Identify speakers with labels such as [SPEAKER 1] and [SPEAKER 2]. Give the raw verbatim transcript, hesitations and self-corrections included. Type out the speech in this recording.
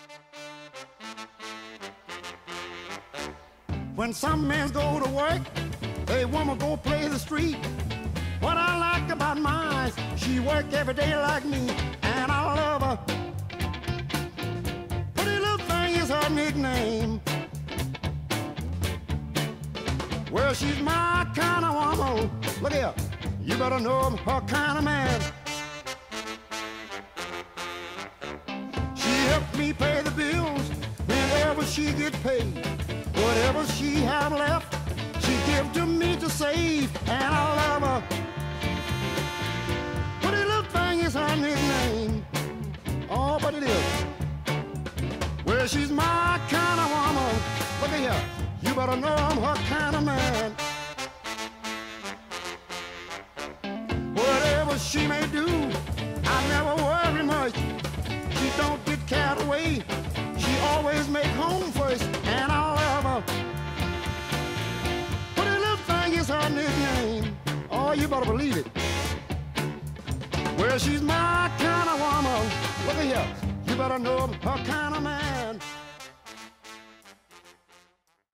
[SPEAKER 1] When some men go to work, a woman go play the street. What I like about mine, she work every day like me, and I love her. Pretty little thing is her nickname. Well, she's my kind of woman. Look here, you better know I'm her kind of man. She helps me pay the bills whenever she gets paid. Whatever she have left, she give to me to save, and I love her. Pretty little thing is her nickname. Oh, but it is. Well, she's my kind of woman. Look at here, you better know I'm her kind of man. Whatever she may do, I never worry much. She don't get carried away. She always make home first, and I love her. Pretty little thing is her nickname. Oh, you better believe it. Well, she's my kind of woman. Look at here, you better know I'm her kind of man.